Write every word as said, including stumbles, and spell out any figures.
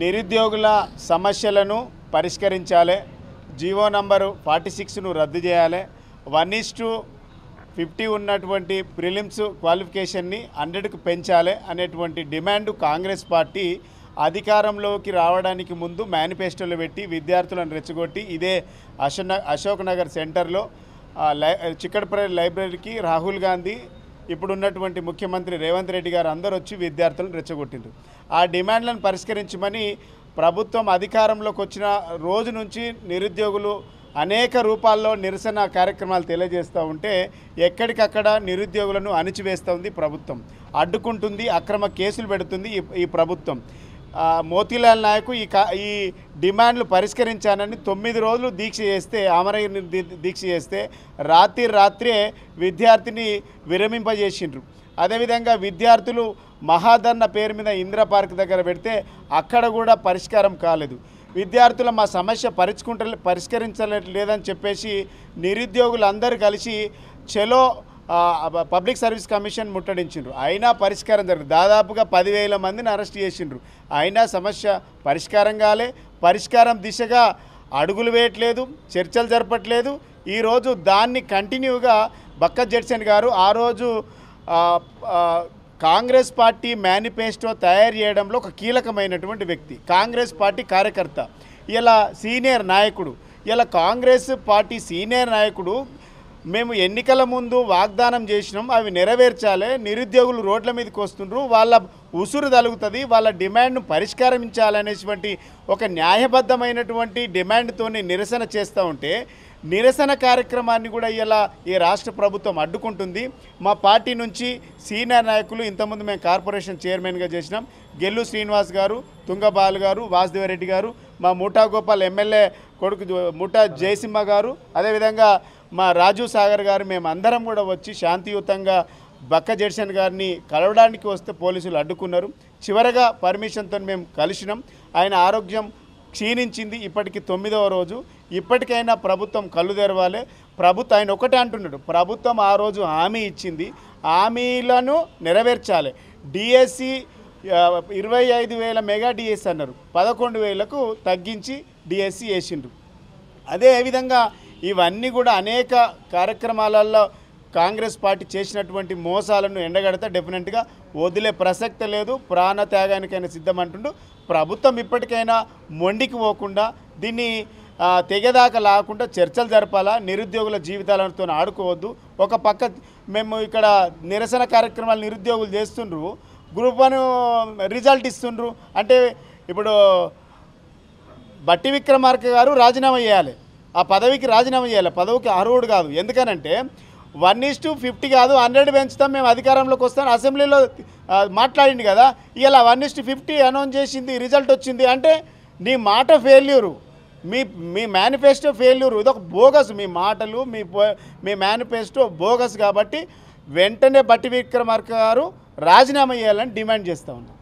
నిరుద్యోగుల సమస్యలను పరిష్కరించాలి, జీవో నంబరు ఫార్టీ సిక్స్ను రద్దు చేయాలి, వన్ ఈస్ టు ఫిఫ్టీ ఉన్నటువంటి ప్రిలిమ్స్ క్వాలిఫికేషన్ని హండ్రెడ్కు పెంచాలి అనేటువంటి డిమాండ్ కాంగ్రెస్ పార్టీ అధికారంలోకి రావడానికి ముందు మేనిఫెస్టోలో పెట్టి విద్యార్థులను రెచ్చగొట్టి ఇదే అశోక్ అశోక్ నగర్ సెంటర్లో చిక్కడపల్లి లైబ్రరీకి రాహుల్ గాంధీ ఇప్పుడున్నటువంటి ముఖ్యమంత్రి రేవంత్ రెడ్డి గారు అందరూ వచ్చి విద్యార్థులను రెచ్చగొట్టిండ్రు. ఆ డిమాండ్లను పరిష్కరించమని ప్రభుత్వం అధికారంలోకి వచ్చిన రోజు నుంచి నిరుద్యోగులు అనేక రూపాల్లో నిరసన కార్యక్రమాలు తెలియజేస్తూ ఉంటే ఎక్కడికక్కడ నిరుద్యోగులను అణిచివేస్తూ ఉంది ప్రభుత్వం, అడ్డుకుంటుంది, అక్రమ కేసులు పెడుతుంది ఈ ప్రభుత్వం. మోతీలాల్ నాయక్ ఈ ఈ డిమాండ్లు పరిష్కరించానని తొమ్మిది రోజులు దీక్ష చేస్తే, ఆమర దీక్ష చేస్తే రాత్రి రాత్రే విద్యార్థిని విరమింపజేసిండ్రు. అదేవిధంగా విద్యార్థులు మహాధర్ణ పేరు మీద ఇందిరా పార్క్ దగ్గర పెడితే అక్కడ కూడా పరిష్కారం కాలేదు. విద్యార్థుల మా సమస్య పరిష్కుంట పరిష్కరించలేదని చెప్పేసి నిరుద్యోగులందరూ కలిసి చలో పబ్లిక్ సర్వీస్ కమిషన్ ముట్టడించిండ్రు. అయినా పరిష్కారం జరగదు. దాదాపుగా పదివేల మందిని అరెస్ట్ చేసిండ్రు. అయినా సమస్య పరిష్కారం కాలే. పరిష్కారం దిశగా అడుగులు వేయట్లేదు, చర్చలు జరపట్లేదు. ఈరోజు దాన్ని కంటిన్యూగా బక్క జడ్సన్ గారు ఆ రోజు కాంగ్రెస్ పార్టీ మేనిఫెస్టో తయారు చేయడంలో ఒక కీలకమైనటువంటి వ్యక్తి, కాంగ్రెస్ పార్టీ కార్యకర్త, ఇలా సీనియర్ నాయకుడు. ఇలా కాంగ్రెస్ పార్టీ సీనియర్ నాయకుడు మేము ఎన్నికల ముందు వాగ్దానం చేసినాం, అవి నెరవేర్చాలి, నిరుద్యోగులు రోడ్ల మీదకి వస్తుండ్రు, వాళ్ళ ఉసురు తలుగుతుంది, వాళ్ళ డిమాండ్ను పరిష్కరించాలనేటువంటి ఒక న్యాయబద్ధమైనటువంటి డిమాండ్తో నిరసన చేస్తూ ఉంటే నిరసన కార్యక్రమాన్ని కూడా ఇలా ఈ రాష్ట్ర ప్రభుత్వం అడ్డుకుంటుంది. మా పార్టీ నుంచి సీనియర్ నాయకులు, ఇంతకుముందు మేము కార్పొరేషన్ చైర్మన్గా చేసినాం, గెల్లు శ్రీనివాస్ గారు, తుంగబాలు గారు, వాసుదేవరెడ్డి గారు, మా ముఠా గోపాల్ ఎమ్మెల్యే కొడుకు ముఠా జయసింహ గారు, అదేవిధంగా మా రాజు సాగర్ గారు, మేము అందరం కూడా వచ్చి శాంతియుతంగా బక్క జడ్సన్ గారిని కలవడానికి వస్తే పోలీసులు అడ్డుకున్నారు. చివరగా పర్మిషన్తో మేము కలిసినాం. ఆయన ఆరోగ్యం క్షీణించింది, ఇప్పటికి తొమ్మిదవ రోజు. ఇప్పటికైనా ప్రభుత్వం కళ్ళు తెరవాలి. ప్రభుత్వం ఆయన ఒకటే అంటున్నాడు, ప్రభుత్వం ఆ రోజు హామీ ఇచ్చింది, హామీలను నెరవేర్చాలి. డిఎస్సి ఇరవై ఐదు వేల మెగా డిఎస్సి అన్నారు, పదకొండు వేలకు తగ్గించి డిఎస్సి వేసిండ్రు. అదేవిధంగా ఇవన్నీ కూడా అనేక కార్యక్రమాలలో కాంగ్రెస్ పార్టీ చేసినటువంటి మోసాలను ఎండగడితే డెఫినెట్గా వదిలే ప్రసక్తి లేదు, ప్రాణ త్యాగానికైనా సిద్ధమంటుండు. ప్రభుత్వం ఇప్పటికైనా మొండికి పోకుండా దీన్ని తెగదాకా లాకుండా చర్చలు జరపాలా, నిరుద్యోగుల జీవితాలతో ఆడుకోవద్దు. ఒక పక్క మేము ఇక్కడ నిరసన కార్యక్రమాలు నిరుద్యోగులు చేస్తుండ్రు, గ్రూప్ వన్ రిజల్ట్ ఇస్తుండ్రు అంటే ఇప్పుడు బట్టి విక్రమార్క గారు రాజీనామా చేయాలి, ఆ పదవికి రాజీనామా చేయాలి, పదవికి అర్హుడు కాదు. ఎందుకనంటే వన్ ఈస్ టు ఫిఫ్టీ కాదు హండ్రెడ్ పెంచుతాం, మేము అధికారంలోకి వస్తాం అసెంబ్లీలో మాట్లాడింది కదా. ఇలా one is to fifty announce చేసింది, రిజల్ట్ వచ్చింది అంటే నీ మాట ఫెయిల్యూరు, మీ మీ మేనిఫెస్టో ఫెయిల్యూరు, ఇదొక బోగస్. మీ మాటలు మీ మీ మేనిఫెస్టో బోగస్. కాబట్టి వెంటనే బట్టి విక్రమార్క గారు రాజీనామా చేయాలని డిమాండ్ చేస్తూ ఉన్నాం.